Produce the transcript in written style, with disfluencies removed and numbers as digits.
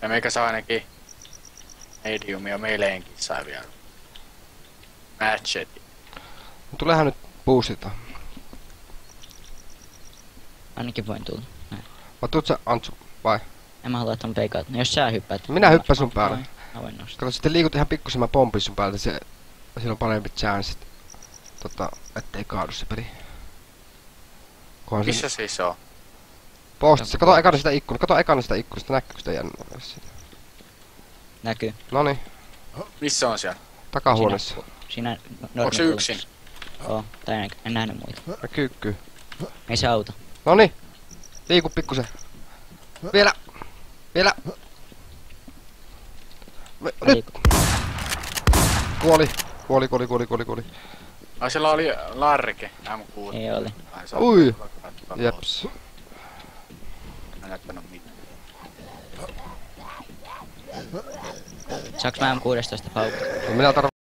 Ja meikä saa ainakin mediumia meileenkin sai vielä. Matchetti. Tulehan nyt boostita. Ainakin voin tulla. Näin. Vai tuut sä Antsu, vai? En mä halua ton peikaat. No jos sä hyppäät. Minä hyppään sun päälle. Mä voin nostaa. Kato, sitten liikut ihan pikkusen, mä pompin sun päältä, sillä on parempi chanssit. Ettei kaadu se peli. Missä siis on? Postissa, kato ekana sitä ikkunasta, kato ekana sitä ikkunasta, näkyykö sitä jännää siitä? Näkyy. Noniin, Missä on siellä? takahuoneessa. Siinä Onko se yksin? Oo, tai en nähnyt muita. Kyykkyy. Ei se auta. Noniin, liiku pikkusen. Vielä! Nyt! Liiku. Kuoli. Ai siellä oli Larke, M6. Ei oli. Ai, se on Ui. katsotaan Jeps. Mä en näyttänyt mitään. Saaks mä M16 paukkaa? Minä